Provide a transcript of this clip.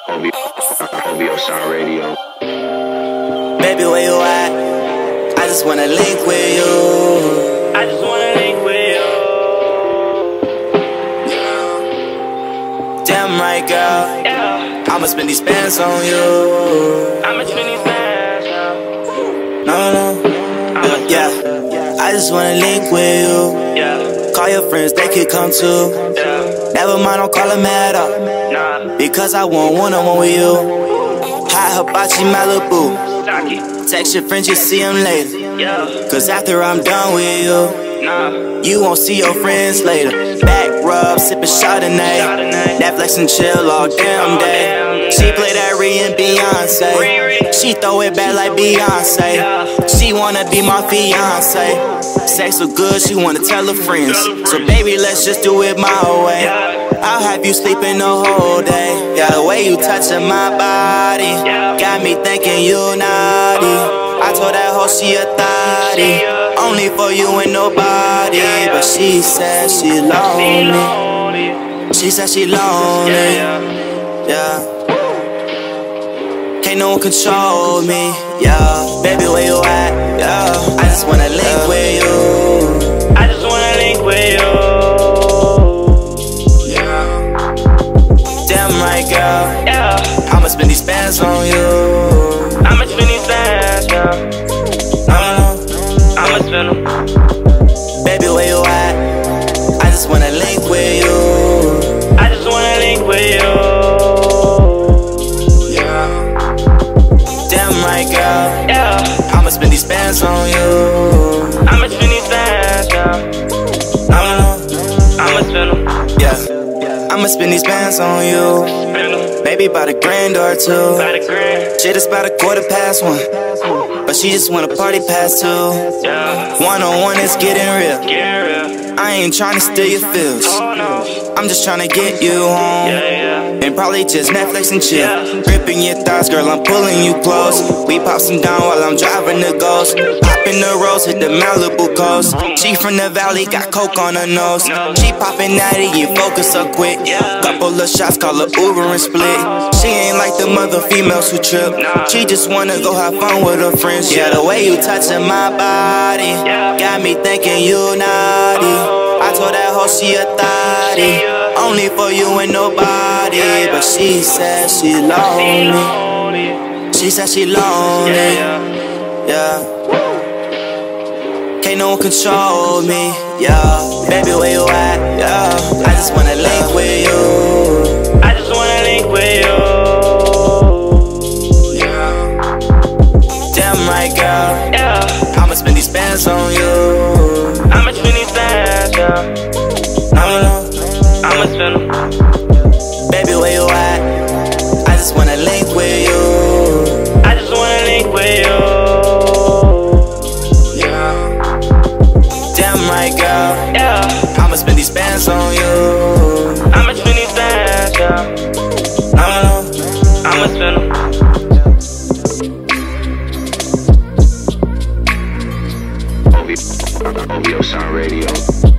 OVO Sound Radio. Baby, where you at? I just wanna link with you. I just wanna link with you. Damn right, girl. Yeah. I'ma spend these bands on you. I'ma spend these bands, yeah. No. Yeah. I just wanna link with you. Yeah. Call your friends, they could come too. Yeah. Never mind, don't call them at all. Nah. Because I want one-on-one with you. High hibachi Malibu. Saki. Text your friends, you see them later. Yeah. Cause after I'm done with you, Nah. you won't see your friends later. Back rub, sippin' Chardonnay. Netflix and chill all damn day. She play that Riri and Beyonce. She throw it back like Beyonce. She wanna be my fiance. Sex so good, she wanna tell her friends. So baby, let's just do it my way. I'll have you sleeping the whole day. Yeah, the way you touching my body got me thinking you naughty. I told that hoe she a thotty, only for you and nobody. But she said she lonely. She said she lonely. Yeah. Can't no one control me. Yeah. Baby, where you at? Yeah. I just wanna link with you. I just wanna link with you. Yeah. Damn right, girl. Yeah. I'ma spend these bands on you. I'ma spend these bands, yeah. I'ma spend them. Baby, where you at? I just wanna link with you. I just wanna link with you. Yeah. Damn right, girl. Yeah. I'ma spend these bands on you. I'ma spend these bands, yeah. I'ma spend them. Yeah. I'ma spend these bands on you. Spend them. Maybe about $1,000 or two. About $1,000. Shit, it's about 1:15. But she just wanna party past 2. Yeah. One-on-one is getting real. Get real. I ain't tryna steal your feels. Oh no. I'm just tryna get you home. Yeah. And probably just Netflix and chill. Yeah. Gripping your thighs, girl, I'm pulling you close. We pop some down while I'm driving the Ghost. Hop in the Rose, hit the Malibu coast. She from the valley, got coke on her nose. She poppin' natty, you focus up quick. Couple of shots, call her Uber and split. She ain't like the mother females who trip. She just wanna go have fun with her friends. Yeah, the way you touchin' my body got me thinking you naughty. I told that hoe she a thotty, only for you and nobody. But she said she lonely. She said she lonely. Yeah. Can't no one control me. Yeah. Baby, where you at? Yeah. I just wanna link with you. I just wanna link with you. Yeah. Damn right, girl. Yeah. I'ma spend these bands on you. I'ma spend these bands, yeah. I'ma spend them. Baby, where you at? I just wanna link with you. I just wanna link with you. Yeah. Damn right, girl. Yeah. I'ma spend these bands on you. I'ma spend these bands, yeah. I'ma spend them. OVO Sound Radio.